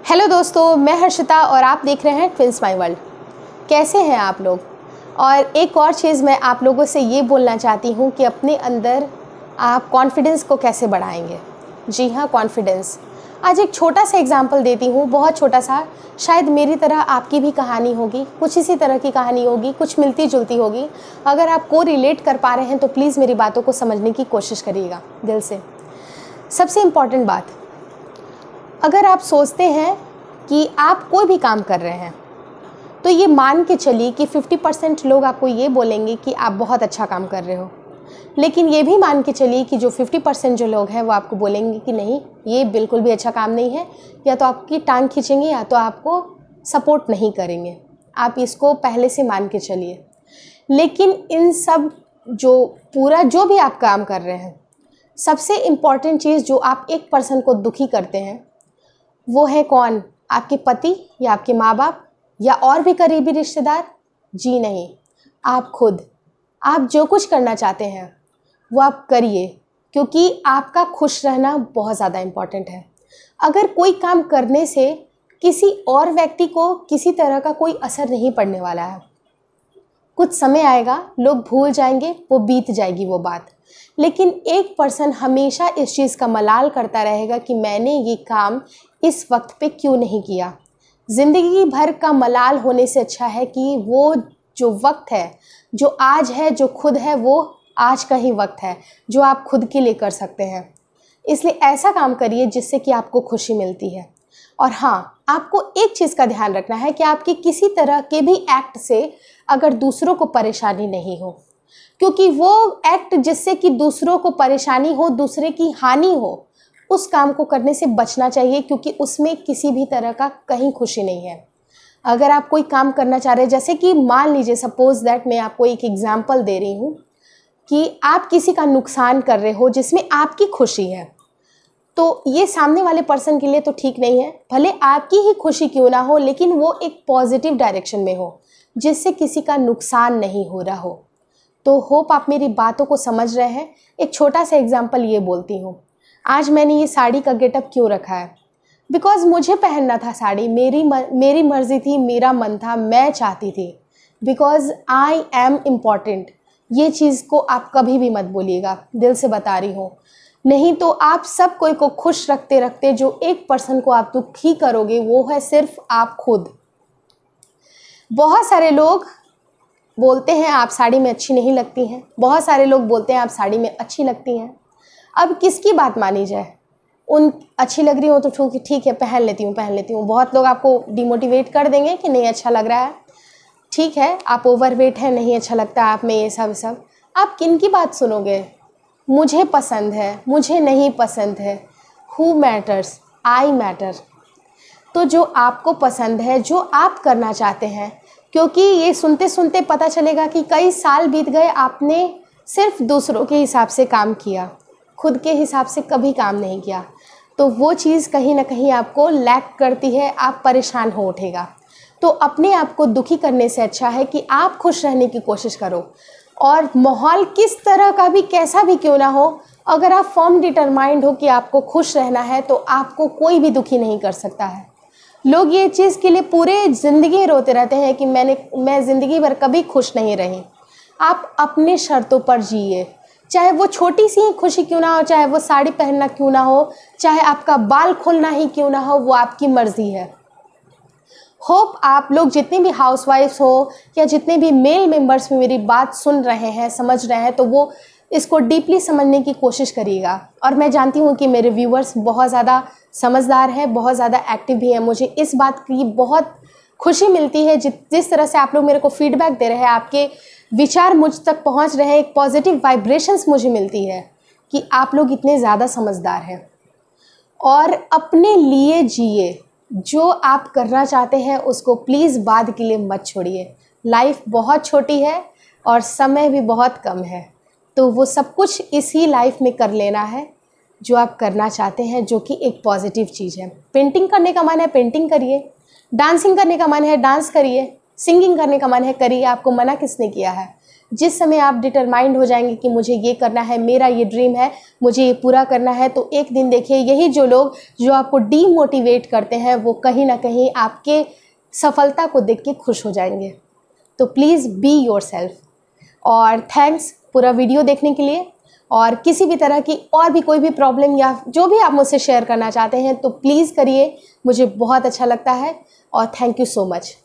Hello दोस्तों, मैं हर्षिता और आप देख रहे हैं ट्विंस माय वर्ल्ड। कैसे हैं आप लोग। और एक और चीज़ मैं आप लोगों से ये बोलना चाहती हूँ कि अपने अंदर आप कॉन्फिडेंस को कैसे बढ़ाएंगे। जी हाँ, कॉन्फिडेंस। आज एक छोटा सा एग्जांपल देती हूँ, बहुत छोटा सा। शायद मेरी तरह आपकी भी कहानी होगी, कुछ इसी तरह की कहानी होगी, कुछ मिलती जुलती होगी। अगर आप को रिलेट कर पा रहे हैं तो प्लीज़ मेरी बातों को समझने की कोशिश करिएगा दिल से। सबसे इम्पॉर्टेंट बात, अगर आप सोचते हैं कि आप कोई भी काम कर रहे हैं तो ये मान के चलिए कि 50% लोग आपको ये बोलेंगे कि आप बहुत अच्छा काम कर रहे हो, लेकिन ये भी मान के चलिए कि जो 50% जो लोग हैं वो आपको बोलेंगे कि नहीं, ये बिल्कुल भी अच्छा काम नहीं है, या तो आपकी टांग खींचेंगे या तो आपको सपोर्ट नहीं करेंगे। आप इसको पहले से मान के चलिए। लेकिन इन सब जो भी आप काम कर रहे हैं, सबसे इम्पॉर्टेंट चीज़ जो आप एक पर्सन को दुखी करते हैं वो है कौन? आपके पति या आपके माँ बाप या और भी करीबी रिश्तेदार? जी नहीं, आप खुद। आप जो कुछ करना चाहते हैं वो आप करिए, क्योंकि आपका खुश रहना बहुत ज़्यादा इम्पॉर्टेंट है। अगर कोई काम करने से किसी और व्यक्ति को किसी तरह का कोई असर नहीं पड़ने वाला है, कुछ समय आएगा, लोग भूल जाएंगे, वो बीत जाएगी वो बात। लेकिन एक पर्सन हमेशा इस चीज़ का मलाल करता रहेगा कि मैंने ये काम इस वक्त पे क्यों नहीं किया। ज़िंदगी भर का मलाल होने से अच्छा है कि वो जो वक्त है, जो आज है, जो खुद है, वो आज का ही वक्त है जो आप खुद के लिए कर सकते हैं। इसलिए ऐसा काम करिए जिससे कि आपको खुशी मिलती है। और हाँ, आपको एक चीज़ का ध्यान रखना है कि आपके किसी तरह के भी एक्ट से अगर दूसरों को परेशानी नहीं हो, क्योंकि वो एक्ट जिससे कि दूसरों को परेशानी हो, दूसरे की हानि हो, उस काम को करने से बचना चाहिए, क्योंकि उसमें किसी भी तरह का कहीं खुशी नहीं है। अगर आप कोई काम करना चाह रहे हैं, जैसे कि मान लीजिए, सपोज दैट मैं आपको एक एग्जांपल दे रही हूँ कि आप किसी का नुकसान कर रहे हो जिसमें आपकी खुशी है, तो ये सामने वाले पर्सन के लिए तो ठीक नहीं है। भले आपकी ही खुशी क्यों ना हो, लेकिन वो एक पॉजिटिव डायरेक्शन में हो जिससे किसी का नुकसान नहीं हो रहा हो। तो होप आप मेरी बातों को समझ रहे हैं। एक छोटा सा एग्जांपल ये बोलती हूँ। आज मैंने ये साड़ी का गेटअप क्यों रखा है? बिकॉज़ मुझे पहनना था साड़ी, मेरी मर्ज़ी थी, मेरा मन था, मैं चाहती थी। Because I am important. ये चीज़ को आप कभी भी मत बोलिएगा, दिल से बता रही हूँ। नहीं तो आप सब कोई को खुश रखते रखते जो एक पर्सन को आप दुखी करोगे वो है सिर्फ आप खुद। बहुत सारे लोग बोलते हैं आप साड़ी में अच्छी नहीं लगती हैं, बहुत सारे लोग बोलते हैं आप साड़ी में अच्छी लगती हैं। अब किसकी बात मानी जाए? उन अच्छी लग रही हो तो ठीक है, पहन लेती हूँ। बहुत लोग आपको डिमोटिवेट कर देंगे कि नहीं अच्छा लग रहा है, ठीक है, आप ओवरवेट है, नहीं अच्छा लगता आप में ये सब। आप किन की बात सुनोगे? मुझे पसंद है, मुझे नहीं पसंद है, हु मैटर्स? I matter. तो जो आपको पसंद है, जो आप करना चाहते हैं, क्योंकि ये सुनते सुनते पता चलेगा कि कई साल बीत गए, आपने सिर्फ दूसरों के हिसाब से काम किया, खुद के हिसाब से कभी काम नहीं किया, तो वो चीज़ कहीं ना कहीं आपको लैक करती है, आप परेशान हो उठेगा। तो अपने आप को दुखी करने से अच्छा है कि आप खुश रहने की कोशिश करो। और माहौल किस तरह का भी, कैसा भी क्यों ना हो, अगर आप फर्म डिटरमाइंड हो कि आपको खुश रहना है तो आपको कोई भी दुखी नहीं कर सकता है। लोग ये चीज़ के लिए पूरे ज़िंदगी रोते रहते हैं कि मैं ज़िंदगी भर कभी खुश नहीं रही। आप अपने शर्तों पर जिए, चाहे वो छोटी सी ही खुशी क्यों ना हो, चाहे वो साड़ी पहनना क्यों ना हो, चाहे आपका बाल खोलना ही क्यों ना हो, वो आपकी मर्ज़ी है। होप आप लोग जितने भी हाउसवाइफ्स हो या जितने भी मेल मेंबर्स में मेरी बात सुन रहे हैं, समझ रहे हैं, तो वो इसको डीपली समझने की कोशिश करिएगा। और मैं जानती हूँ कि मेरे व्यूवर्स बहुत ज़्यादा समझदार हैं, बहुत ज़्यादा एक्टिव भी हैं। मुझे इस बात की बहुत खुशी मिलती है जिस तरह से आप लोग मेरे को फीडबैक दे रहे हैं, आपके विचार मुझ तक पहुँच रहे हैं, एक पॉजिटिव वाइब्रेशंस मुझे मिलती है कि आप लोग इतने ज़्यादा समझदार हैं। और अपने लिए जिए, जो आप करना चाहते हैं उसको प्लीज़ बाद के लिए मत छोड़िए। लाइफ बहुत छोटी है और समय भी बहुत कम है, तो वो सब कुछ इसी लाइफ में कर लेना है जो आप करना चाहते हैं, जो कि एक पॉजिटिव चीज़ है। पेंटिंग करने का मन है, पेंटिंग करिए। डांसिंग करने का मन है, डांस करिए। सिंगिंग करने का मन है, करिए। आपको मना किसने किया है? जिस समय आप डिटरमाइंड हो जाएंगे कि मुझे ये करना है, मेरा ये ड्रीम है, मुझे ये पूरा करना है, तो एक दिन देखिए यही जो लोग जो आपको डीमोटिवेट करते हैं वो कहीं ना कहीं आपके सफलता को देख के खुश हो जाएंगे। तो प्लीज़ बी योरसेल्फ। और थैंक्स पूरा वीडियो देखने के लिए। और किसी भी तरह की और भी कोई भी प्रॉब्लम या जो भी आप मुझसे शेयर करना चाहते हैं तो प्लीज़ करिए, मुझे बहुत अच्छा लगता है। और थैंक यू सो मच।